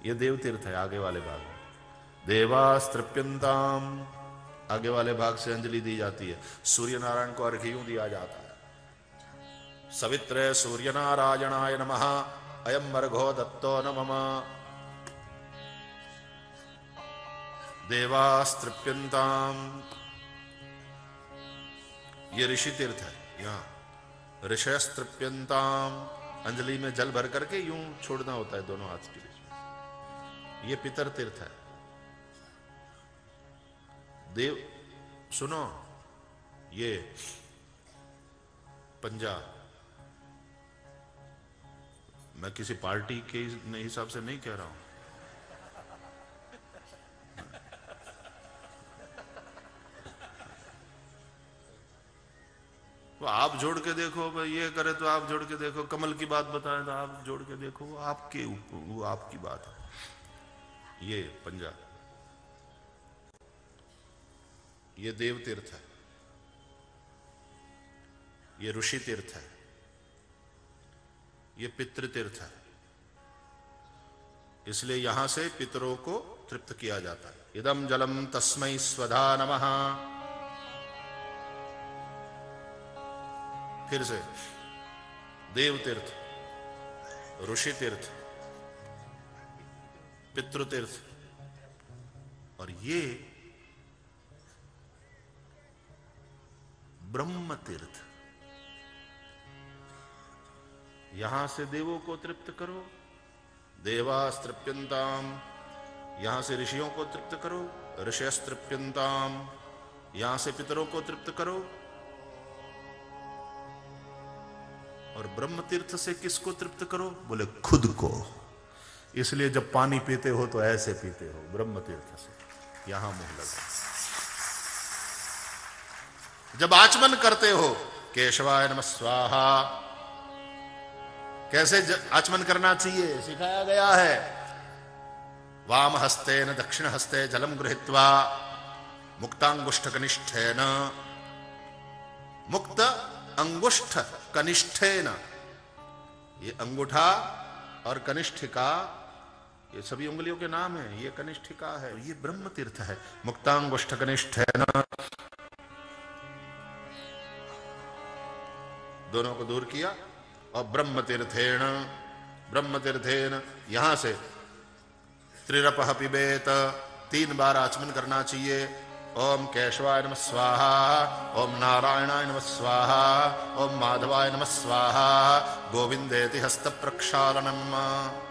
ये देव तीर्थ है। आगे वाले भाग में देवास्तृप्यंताम, आगे वाले भाग से अंजलि दी जाती है। सूर्य नारायण को अर्घ्य यूं दिया जाता है, सवित्रे सूर्य नारायणाय नमः अयम अर्घो दत्तो न मम। देवास्तृप्यंताम, ये ऋषि तीर्थ है। यहां ऋषयस्तृप्यंताम, अंजलि में जल भर करके यूं छोड़ना होता है दोनों हाथ के बीच में। ये पितर तीर्थ है। देव सुनो, ये पंजाब, मैं किसी पार्टी के हिसाब से नहीं कह रहा हूं, तो आप जोड़ के देखो। ये करे तो आप जोड़ के देखो, कमल की बात बताए तो आप जोड़ के देखो, वो आपके ऊपर, वो आपकी बात है। ये पंजाब, ये देव तीर्थ है, ये ऋषि तीर्थ है, ये पितृ तीर्थ है। इसलिए यहां से पितरों को तृप्त किया जाता है। इदम जलम तस्मै स्वधा नमः। फिर से देव तीर्थ, ऋषि तीर्थ, पितृ तीर्थ, और ये ब्रह्म तीर्थ। यहां से देवों को तृप्त करो, देवास्तृप्यंताम, यहां से ऋषियों को तृप्त करो, ऋषयस्तृप्यंताम, यहां से पितरों को तृप्त करो, और ब्रह्म तीर्थ से किसको तृप्त करो? बोले खुद को। इसलिए जब पानी पीते हो तो ऐसे पीते हो, ब्रह्म तीर्थ से। यहां मुंह लगा। जब आचमन करते हो, केशवाय नमः स्वाहा, कैसे आचमन करना चाहिए सिखाया गया है। वाम हस्तेन दक्षिण हस्ते जलम गृहीत्वा मुक्तांगुष्ठ कनिष्ठेन, मुक्त अंगुष्ठ कनिष्ठेन, ये अंगूठा और कनिष्ठिका ये सभी उंगलियों के नाम है। ये कनिष्ठिका है, ये ब्रह्म तीर्थ है। मुक्तांगुष्ठ कनिष्ठेन, दोनों को दूर किया। और ब्रह्म तीर्थेन, ब्रह्म तीर्थेन, यहां से त्रिरपः पिबेत, 3 बार आचमन करना चाहिए। ओम केशवाय नमः स्वाहा, ओम नारायणाय नमः स्वाहा, ओम माधवाय नमः स्वाहा, गोविंदेति हस्त प्रक्षालनम।